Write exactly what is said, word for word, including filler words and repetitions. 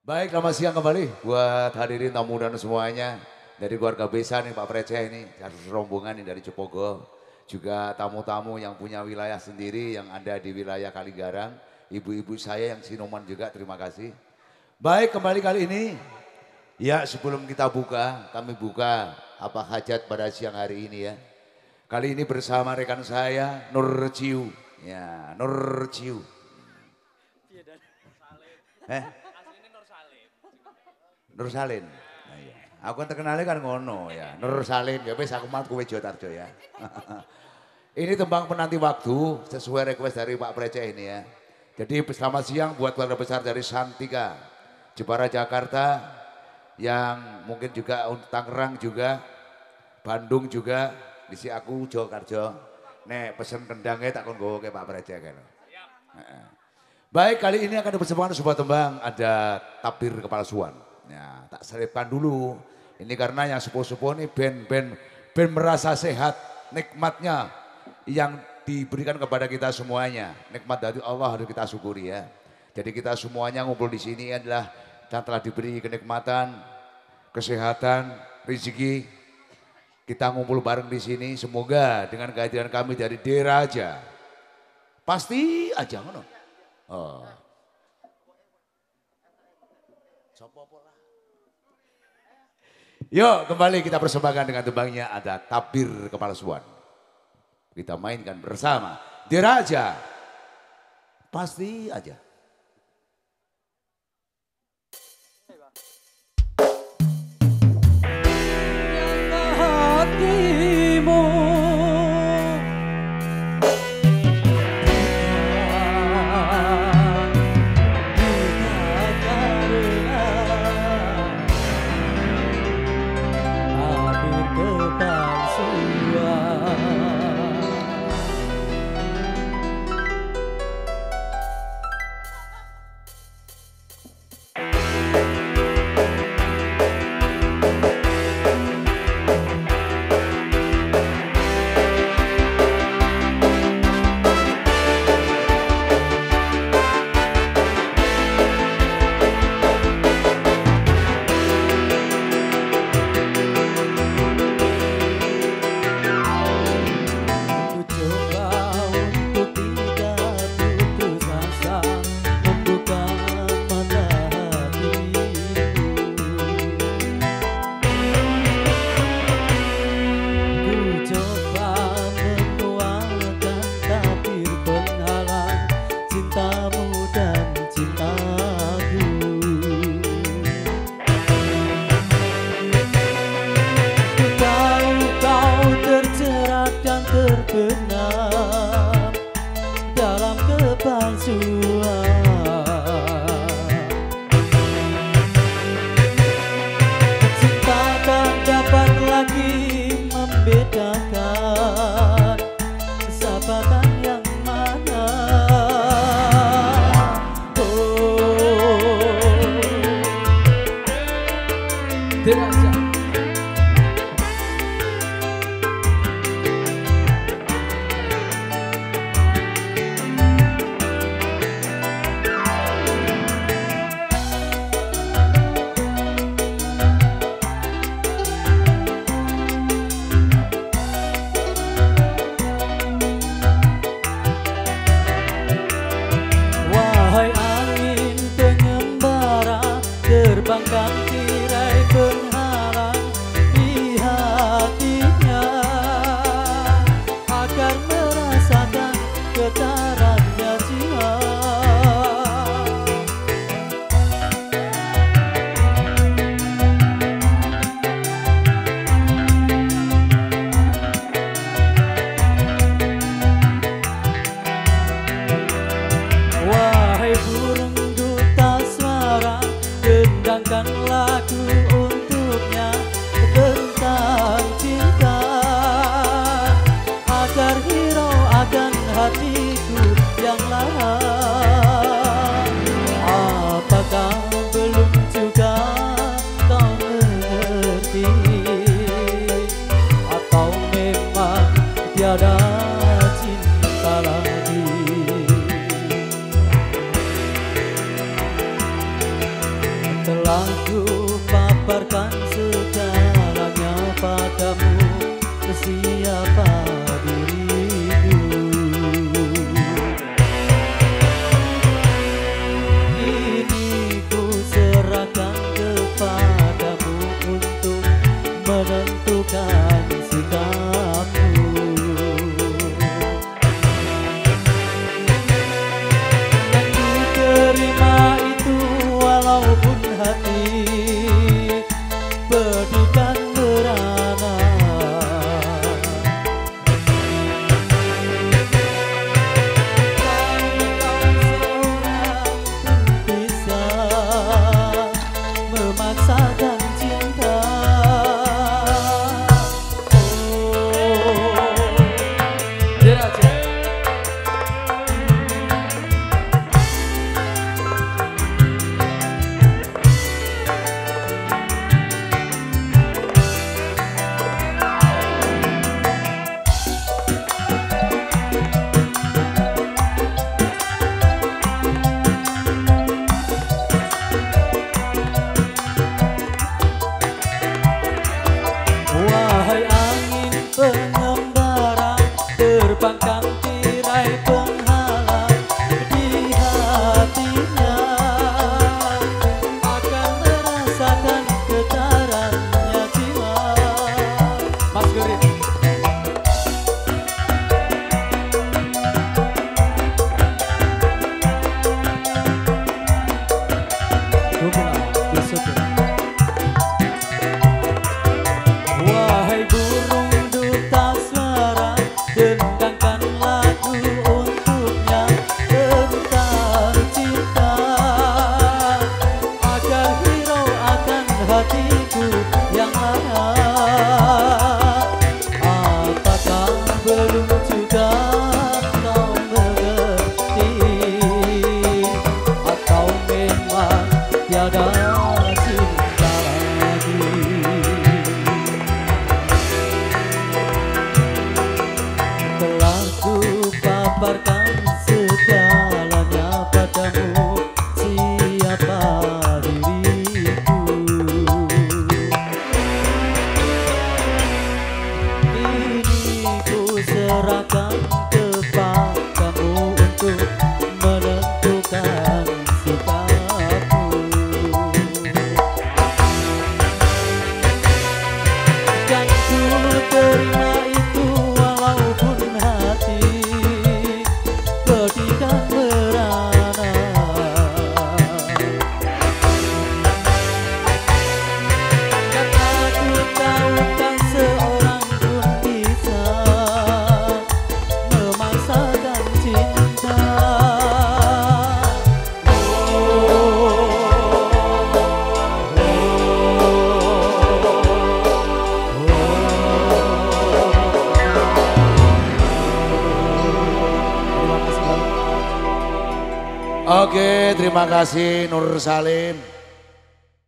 Baik, selamat siang kembali buat hadirin tamu dan semuanya. Dari keluarga Besa nih Pak Preceh ini, rombongan nih dari Cepogo. Juga tamu-tamu yang punya wilayah sendiri yang ada di wilayah Kaligarang. Ibu-ibu saya yang Sinoman juga, terima kasih. Baik, kembali kali ini. Ya, sebelum kita buka, kami buka apa hajat pada siang hari ini ya. Kali ini bersama rekan saya, Nur Ciu. Ya, Nur Ciu. Eh? Nur Salim. Nah, iya. Aku kan terkenalnya kan ngono ya. Nur Salim ya wis aku mat kowe Jotarjo ya. Ini tembang penanti waktu sesuai request dari Pak Preceh ini ya. Jadi selamat siang buat keluarga besar dari Santika, Jepara Jakarta, yang mungkin juga untuk Tangerang juga, Bandung juga, di si aku Jokarjo. Nek pesen kendangnya tak kon gowo ke Pak Preceh kan. Baik, kali ini akan dipersembahkan sebuah tembang, ada Tabir Kepala Suan. Ya, tak selipkan dulu. Ini karena yang sepuh-sepuh ini band-band band merasa sehat, nikmatnya yang diberikan kepada kita semuanya. Nikmat dari Allah harus kita syukuri ya. Jadi kita semuanya ngumpul di sini adalah yang telah diberi kenikmatan, kesehatan, rezeki. Kita ngumpul bareng di sini, semoga dengan kehadiran kami dari Deraja. Pasti aja ngono. Oh. Yuk kembali kita persembahkan dengan tembangnya ada Tabir Kepala Suan. Kita mainkan bersama Deraja. Pasti aja. Terbenam dalam kepalsuan, cinta tak dapat lagi membedakan sahabatan yang mana. Oh, Deraja. Terbangkan tirai penghalang di hatinya agar merasakan getarannya jiwa. Wahai burung duta suara, dendangkan lagu untuk Telah ku paparkan segalanya padamu, siapa diriku. Kini ku serahkan kepadamu untuk menentukan sikapku. Dan ku terima itu walaupun hati berikan merana. Kau seorang pun bisa memaksakan cinta. Oh, Deraja. Wahai angin pengembara, terbangkan tirai penghalang di hatinya, akan merasakan getarannya jiwa. Mas Gerit. Dukungan bersyukur. Wahai burung duta suara, dendangkan lagu untuknya tentang cinta, agar hirau akan hatiku yang lara. Apakah belum juga kau mengerti, atau memang tiada cinta lagi? Telah ku paparkan segalanya padamu, siapa diriku. Kini ku serahkan kepadamu untuk menentukan sikapku. Dan ku terima itu walaupun hati berikan merana. Karena ku tahu tak seorang pun bisa memaksakan cinta. Oke, terima kasih Nur Salim.